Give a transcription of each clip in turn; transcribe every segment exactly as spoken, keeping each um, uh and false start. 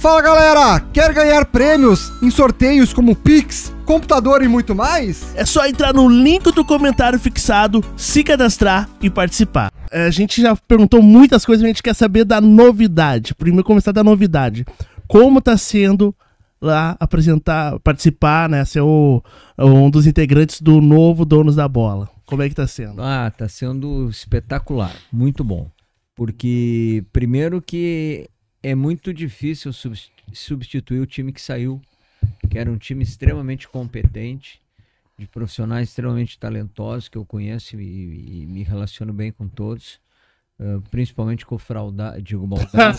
Fala galera, quer ganhar prêmios em sorteios como Pix, computador e muito mais? É só entrar no link do comentário fixado, se cadastrar e participar. A gente já perguntou muitas coisas, a gente quer saber da novidade. Primeiro começar da novidade. Como tá sendo lá apresentar, participar, né, ser o, um dos integrantes do novo Donos da Bola? Como é que tá sendo? Ah, tá sendo espetacular, muito bom. Porque primeiro que é muito difícil substituir o time que saiu, que era um time extremamente competente, de profissionais extremamente talentosos, que eu conheço e, e me relaciono bem com todos, uh, principalmente com o Frauda, digo, Baldassi.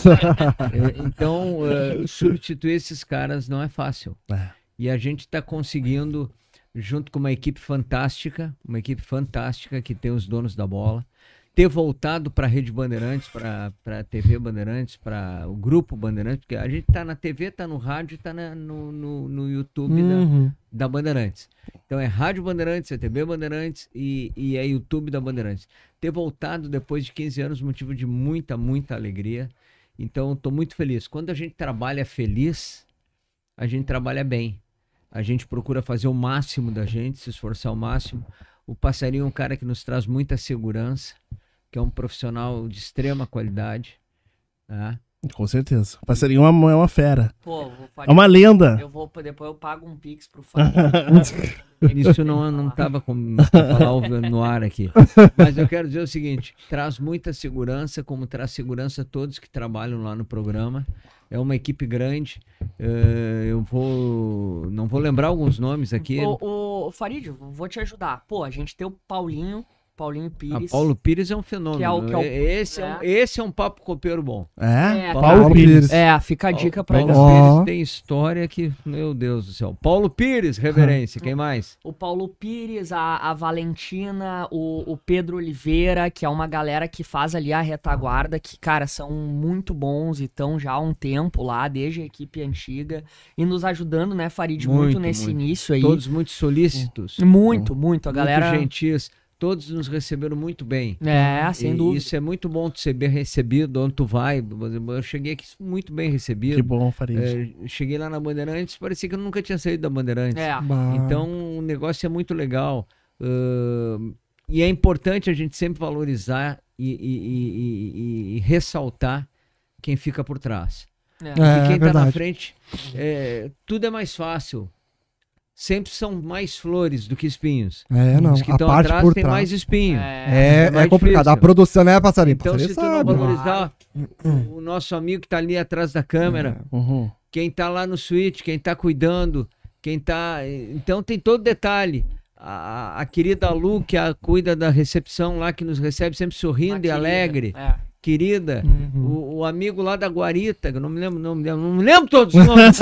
Então, uh, substituir esses caras não é fácil. É. E a gente está conseguindo, junto com uma equipe fantástica, uma equipe fantástica que tem os donos da bola, ter voltado para a Rede Bandeirantes, para a T V Bandeirantes, para o Grupo Bandeirantes, porque a gente está na T V, está no rádio, está no, no, no YouTube uhum. da, da Bandeirantes. Então é Rádio Bandeirantes, é T V Bandeirantes e, e é YouTube da Bandeirantes. Ter voltado depois de quinze anos, motivo de muita, muita alegria. Então estou muito feliz. Quando a gente trabalha feliz, a gente trabalha bem. A gente procura fazer o máximo da gente, se esforçar ao máximo. O Passarinho é um cara que nos traz muita segurança, que é um profissional de extrema qualidade. Né? Com certeza. O Passarinho é uma, é uma fera. Pô, vou fazer... É uma lenda. Eu vou, depois eu pago um Pix pro Fábio. Isso não, não tava com falar no ar aqui. Mas eu quero dizer o seguinte, traz muita segurança, como traz segurança a todos que trabalham lá no programa. É uma equipe grande. Uh, eu vou... Não vou lembrar alguns nomes aqui. O, o Farid, vou te ajudar. Pô, a gente tem o Paulinho, Paulinho Pires. Ah, Paulo Pires é um fenômeno. Que é o, que é o, esse, é. É um, esse é um papo copeiro bom. É? é Paulo, Paulo Pires. Pires. É, fica a dica pra Paulo ele. Pires tem história que, meu Deus do céu. Paulo Pires, reverência. Quem mais? O Paulo Pires, a, a Valentina, o, o Pedro Oliveira, que é uma galera que faz ali a retaguarda, que, cara, são muito bons e estão já há um tempo lá, desde a equipe antiga, e nos ajudando, né, Farid, muito, muito nesse muito. início aí. Todos muito solícitos. Muito, muito. A galera... Muito gentis. Todos nos receberam muito bem. É, sem e dúvida. Isso é muito bom de ser bem recebido, onde tu vai. Eu cheguei aqui muito bem recebido. Que bom, Farid. É, cheguei lá na Bandeirantes, parecia que eu nunca tinha saído da Bandeirantes. É. Então o negócio é muito legal. Uh, e é importante a gente sempre valorizar e, e, e, e, e ressaltar quem fica por trás. É. Porque É, quem é tá verdade. na frente, é, tudo é mais fácil. Sempre são mais flores do que espinhos. É, não. Os que a estão parte atrás por tem trás. mais espinho. É, é, mais é complicado. difícil. A produção, né, Passarinho? Então, Passarinho se tu não sabe, valorizar o nosso amigo que tá ali atrás da câmera, É. Uhum. quem tá lá no suíte, quem tá cuidando, quem tá... Então tem todo detalhe. A, a querida Lu, que a, cuida da recepção lá, que nos recebe sempre sorrindo e querida. alegre. É. Querida, Uhum. o, o amigo lá da Guarita, que eu não me lembro, não me lembro, não me lembro todos os nomes.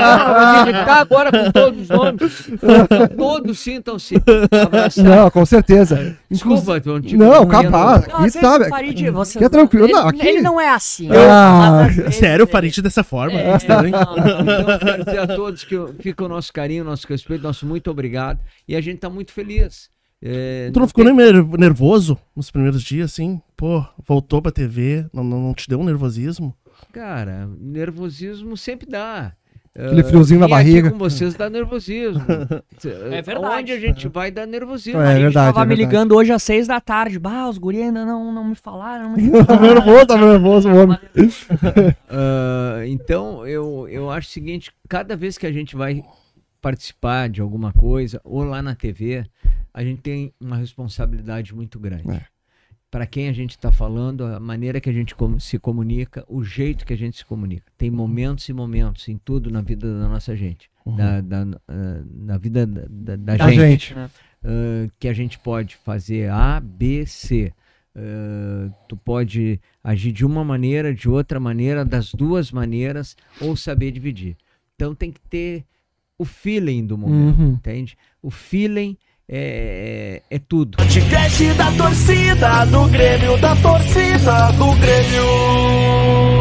Ele tá agora com todos os nomes. Todos sintam-se abraçados. Não, com certeza. Desculpa, Tom, tipo, Não, não capaz. Não, Aqui você, sabe. Farid, você... Aqui é tranquilo. Ele, Não, aqui... ele não é assim. Ah, Às vezes Sério, o ele- Farid dessa forma? É, Estranho. não, não. Então, eu quero dizer a todos que fica o nosso carinho, o nosso respeito, nosso muito obrigado. E a gente tá muito feliz. É, Tu não ficou nem ner- nervoso nos primeiros dias, assim? Pô, voltou pra T V, não, não, não te deu um nervosismo? Cara, nervosismo sempre dá. Aquele friozinho na Vir aqui barriga. com vocês dá nervosismo. É verdade. Onde a gente vai dá nervosismo. É Ele verdade, tava é me verdade. ligando hoje às seis da tarde. Bah, os guri ainda não, não me falaram. Não me Tá falaram. nervoso, tá nervoso, homem. Ah, então, eu, eu acho o seguinte, cada vez que a gente vai participar de alguma coisa, ou lá na T V, a gente tem uma responsabilidade muito grande. É. Para quem a gente está falando, a maneira que a gente com- se comunica, o jeito que a gente se comunica. Tem momentos e momentos em tudo na vida da nossa gente, Uhum. da, da, ah, na vida da, da, da Da gente, gente. ah, que a gente pode fazer A, B, C. Ah, tu pode agir de uma maneira, de outra maneira, das duas maneiras, ou saber dividir. Então tem que ter o feeling do momento, Uhum. entende? O feeling é, é, é tudo. Podcast da torcida, do Grêmio, da torcida, do Grêmio.